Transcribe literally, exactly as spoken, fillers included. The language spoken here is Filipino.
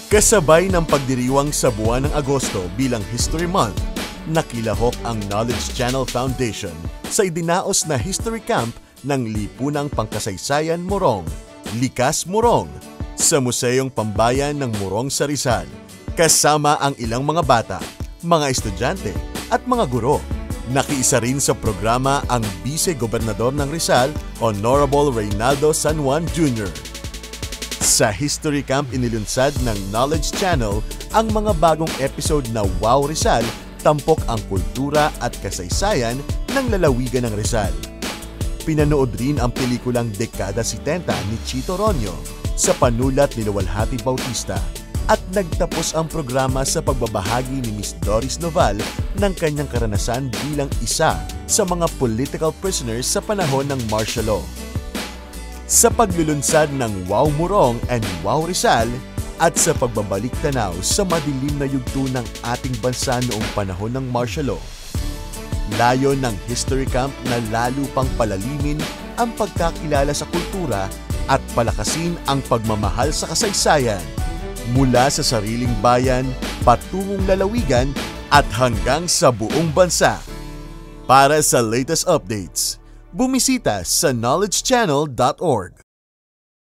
Kasabay ng pagdiriwang sa buwan ng Agosto bilang History Month, nakilahok ang Knowledge Channel Foundation sa idinaos na History Camp ng Lipunang Pangkasaysayan Morong, Likas Morong, sa Museyong Pambayan ng Morong sa Rizal, kasama ang ilang mga bata, mga estudyante at mga guro. Nakiisa rin sa programa ang Vice-Gobernador ng Rizal, Honorable Reynaldo San Juan Junior Sa History Camp inilunsad ng Knowledge Channel ang mga bagong episode na Wow Rizal, tampok ang kultura at kasaysayan ng lalawigan ng Rizal. Pinanood rin ang pelikulang Dekada setenta ni Chito Ronyo sa panulat ni Luwalhati Bautista at nagtapos ang programa sa pagbabahagi ni Miss Doris Noval ng kanyang karanasan bilang isa sa mga political prisoners sa panahon ng martial law. Sa paglulunsad ng Wow Morong and Wow Rizal at sa pagbabalik tanaw sa madilim na yugto ng ating bansa noong panahon ng martial law. Layo ng History Camp na lalo pang palalimin ang pagkakilala sa kultura at palakasin ang pagmamahal sa kasaysayan mula sa sariling bayan, patungong lalawigan at hanggang sa buong bansa. Para sa latest updates, bumisita sa knowledge channel dot org.